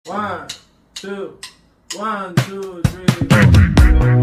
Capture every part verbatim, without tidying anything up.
One, two, one, two, three, go.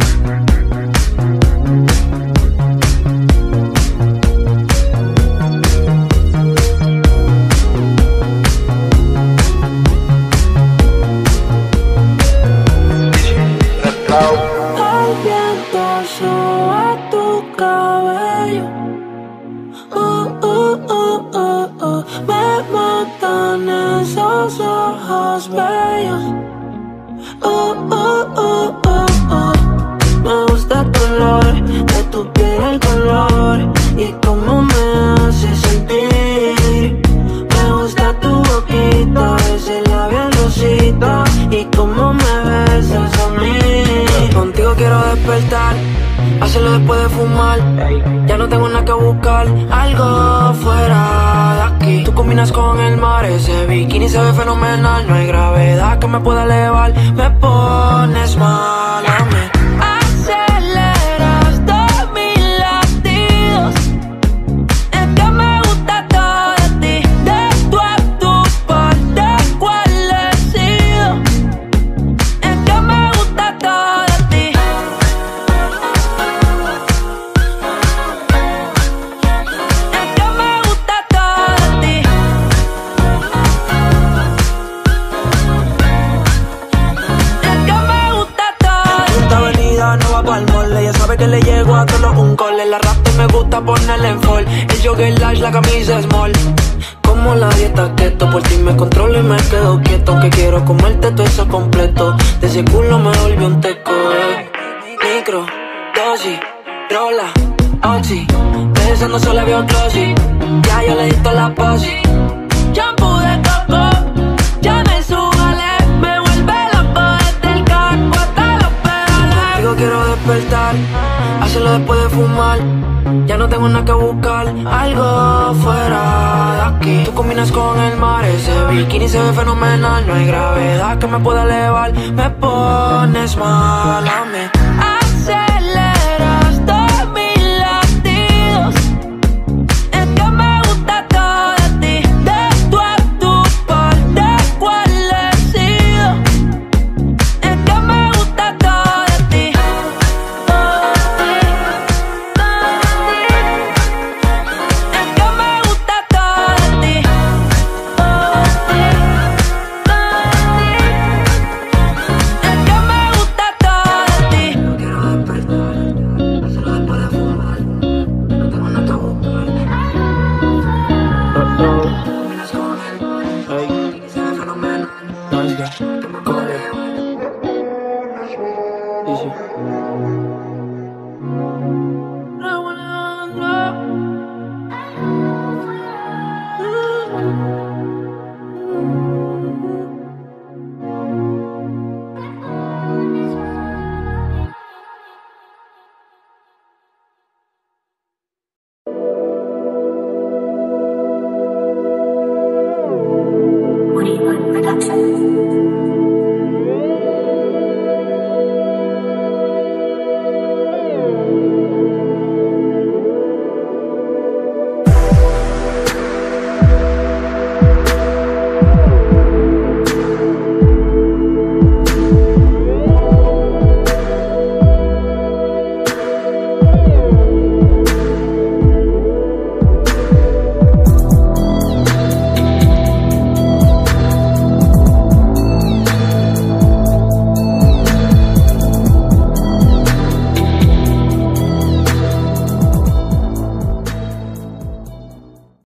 El viento sube tu cabello. Uh, uh, uh, uh, uh. Me matan esos ojos bellos. Uh, uh, uh, uh, uh. Me gusta tu olor, de tu piel el color y cómo me hace sentir. Me gusta tu boquita, ese labial rosita y cómo me besas a mí. Contigo quiero despertar, hacerlo después de fumar. Ya no tengo nada que buscar, algo fuera de aquí. Tú combinas con el mar, ese bikini se ve fenomenal. No hay gravedad que me pueda elevar, me pones mal a mí. Aceleras todos mis latidos, es que me gusta todo de ti. De tu a tu parte, ¿cuál he sido? Es que me gusta todo de ti. Es que me gusta todo de ti. Es que me gusta todo de ti. Esta avenida no va pa'l mole, ella sabe que le llego a todos un cole. La rap me gusta ponerle en fall, el jogger large, la camisa small. Como la dieta keto, por ti me controlo y me quedo quieto. Que quiero comerte todo eso completo, de ese culo me volvió un teco, eh. Micro, dosis, rola, oxi, besando solo había un glossy. Ya yo le di toda la posi. Shampoo de coco, ya me subale, me vuelve loco desde el casco hasta los pedales. Contigo quiero despertar, hacerlo después de fumar. Ya no tengo nada que buscar, algo fuera de aquí. Tú combinas con el mar, ese bikini se ve fenomenal. No hay gravedad que me pueda elevar, me pones mal a mí. Aceleras todos mis latidos, es que me gusta todo de ti. De tu a tu parte, ¿cuál he sido? Es que me gusta todo de ti. Es que me gusta todo de ti. Es que me gusta todo de ti. No quiero despertar, hacerlo después de fumar. No tengo nada que buscar. Combinas con él, y se ve fenomenal. Que me puede elevar. I wanna know. twenty-one Production.